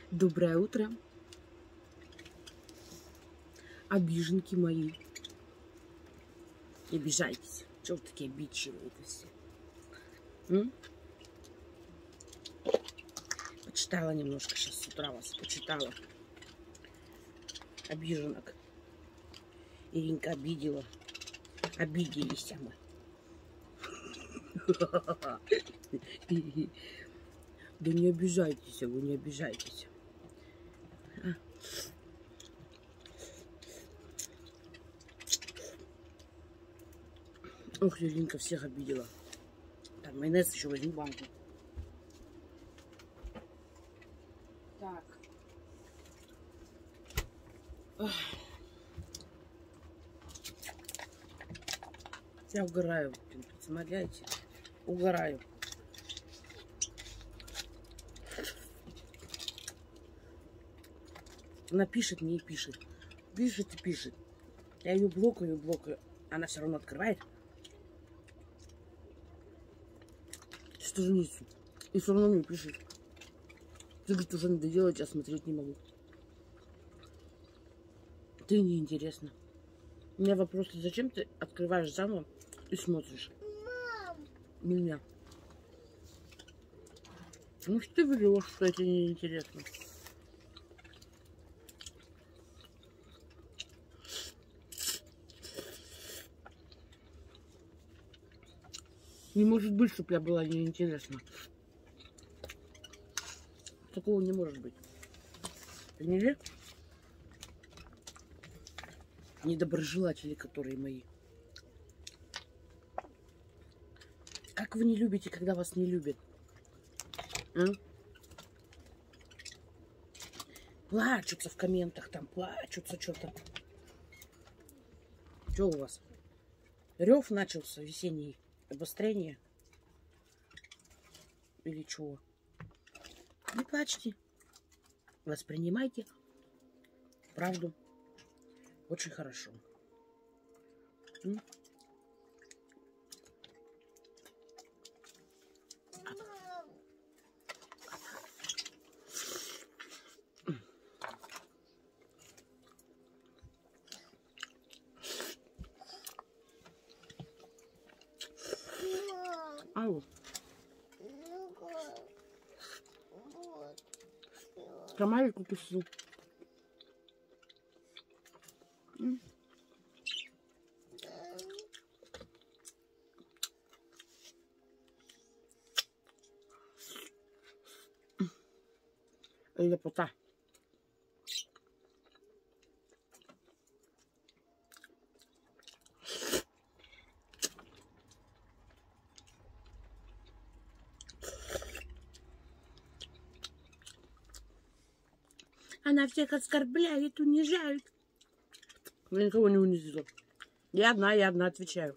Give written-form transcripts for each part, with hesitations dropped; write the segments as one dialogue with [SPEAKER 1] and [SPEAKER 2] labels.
[SPEAKER 1] Доброе утро, обиженки мои. Не обижайтесь. Чего вы такие обидчивые-то все? Почитала немножко сейчас с утра вас, почитала. Обиженок. Иринка обидела. Обиделись мы. Да не обижайтесь, вы не обижайтесь. Ох, Иринка всех обидела. Так, майонез еще возьму банку. Так. Ох. Я угораю, смотрите, угораю. Она пишет мне и пишет. Пишет и пишет. Я ее блокаю. Она все равно открывает. Страницу. И все равно мне пишет. Ты, говорит, уже надоело, я смотреть не могу. Ты неинтересно. У меня вопрос, зачем ты открываешь заново и смотришь? Меня. Ну что ты врешь, что это неинтересно? Не может быть, чтобы я была неинтересна. Такого не может быть. Поняли? Недоброжелатели, которые мои. Как вы не любите, когда вас не любят? А? Плачутся в комментах, там плачутся что-то. Что у вас? Рев начался весенний, обострение? Или чего? Не плачьте. Воспринимайте правду. Очень хорошо. Ау. Комарик укусил. Лепота. Она всех оскорбляет, унижает. Я никого не унизила. Я одна отвечаю.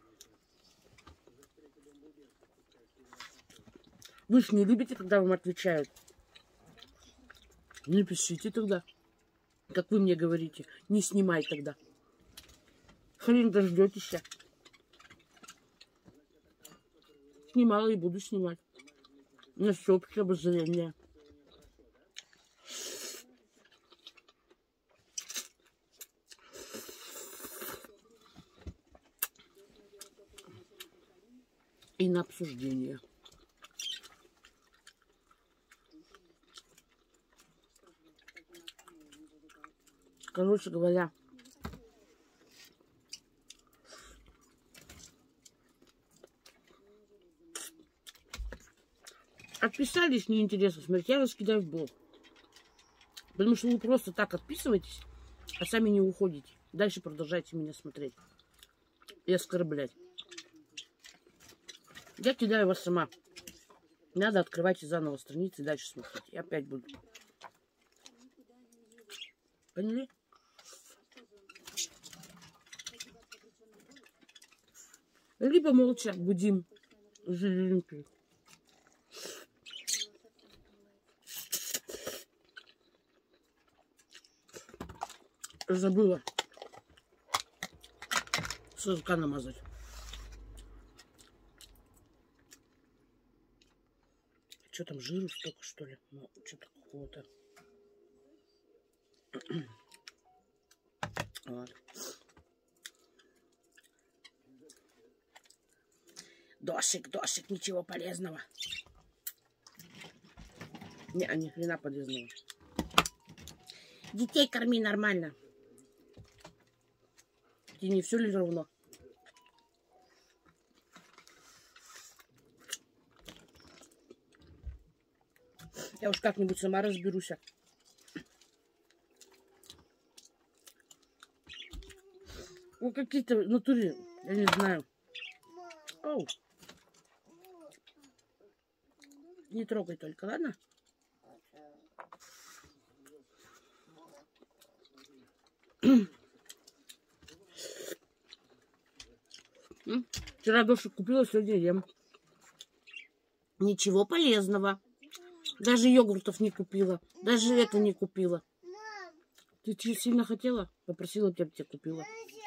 [SPEAKER 1] Вы же не любите, когда вам отвечают. Не пишите тогда, как вы мне говорите. Не снимай тогда. Хрен дождетесь. Снимала и буду снимать. На всеобщее обозрение. И на обсуждение. Короче говоря, отписались, неинтересно смотреть, я вас кидаю в блог. Потому что вы просто так отписываетесь, а сами не уходите. Дальше продолжайте меня смотреть и оскорблять. Я кидаю вас сама. Надо открывайте заново страницы и дальше смотреть. Я опять буду. Поняли? Либо молча будем зеленки. Забыла сырка намазать. Что там, жиру столько, что ли? Ну, что-то какого-то. Вот. Дошик, ничего полезного. Не, ни хрена полезного. Детей корми нормально. И не все ли равно? Я уж как-нибудь сама разберусь. Ну, какие-то в натуре, я не знаю. Оу. Не трогай только, ладно? Вчера дошик купила, сегодня ем. Ничего полезного. Даже йогуртов не купила. Даже это не купила. Ты сильно хотела? Попросила, я бы тебе купила.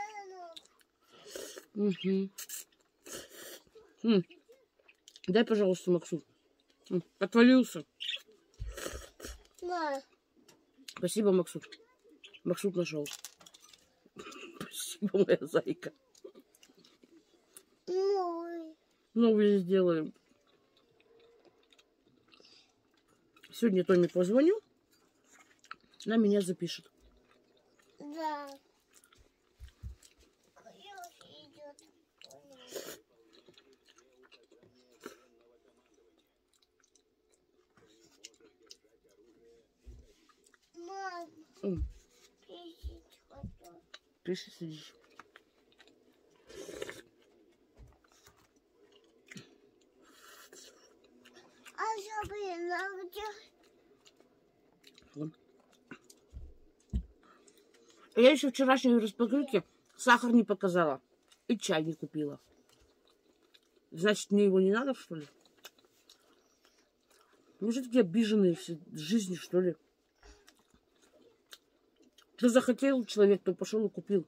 [SPEAKER 1] Угу. Дай, пожалуйста, Максут. Отвалился. Спасибо, Максут. Максут нашел. Спасибо, моя зайка. Новый сделаем. Сегодня Томе позвоню. Она меня запишет.
[SPEAKER 2] Да. Мам,
[SPEAKER 1] Пиши, сидишь. Вон. Я еще вчерашней распаковке сахар не показала. И чай не купила. Значит, мне его не надо, что ли? Может, такие обиженные все жизни, что ли? Что захотел человек, то пошел и купил.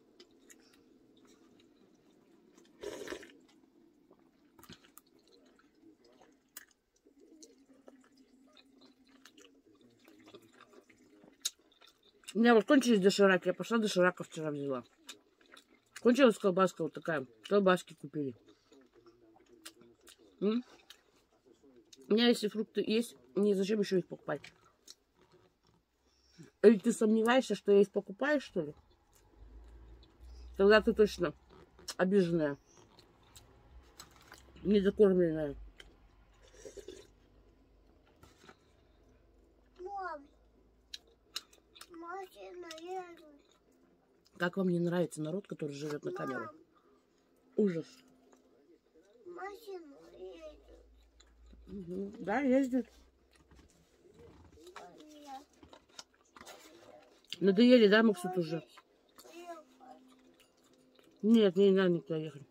[SPEAKER 1] У меня вот кончились дошираки. Я пошла доширака вчера взяла. Кончилась колбаска вот такая. Колбаски купили. У меня если фрукты есть, не зачем еще их покупать? Или ты сомневаешься, что я их покупаю, что ли? Тогда ты точно обиженная. Недокормленная. Как вам не нравится народ, который живет на камеру? Ужас.
[SPEAKER 2] Машина едет.
[SPEAKER 1] Угу. Да, ездит. Надоели, да, Максут, уже? Нет, мне не надо никуда ехать.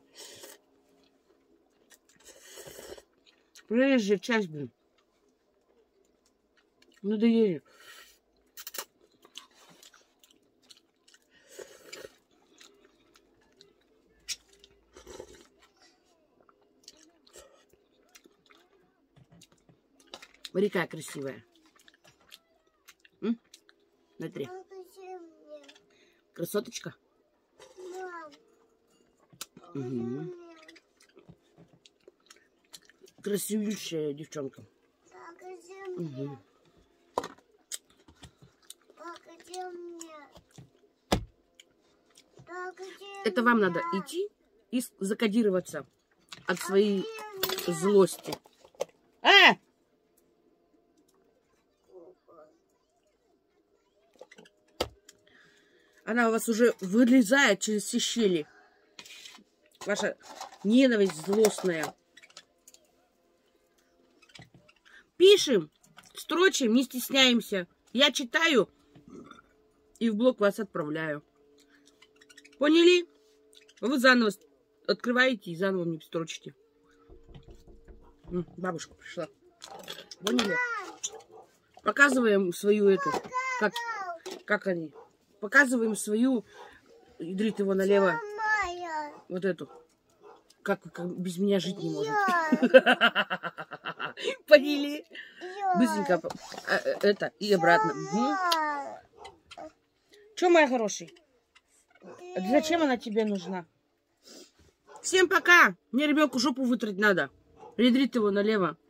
[SPEAKER 1] Проезжая часть, блин. Надоели. Река красивая. Смотри. Красоточка. Угу. Красивющая девчонка. Угу. Это вам надо идти и закодироваться от своей злости. Она у вас уже вылезает через все щели. Ваша ненависть злостная. Пишем, строчим, не стесняемся. Я читаю и в блог вас отправляю. Поняли? Вы заново открываете и заново мне строчите. Бабушка пришла. Поняли? Показываем свою эту. Как они? Показываем свою. Идрит его налево. Вот эту. Как без меня жить не можете. Поняли? Быстренько. Это и обратно. Че, моя хороший? Зачем она тебе нужна? Всем пока! Мне ребенку жопу вытрать надо. Ядрит его налево.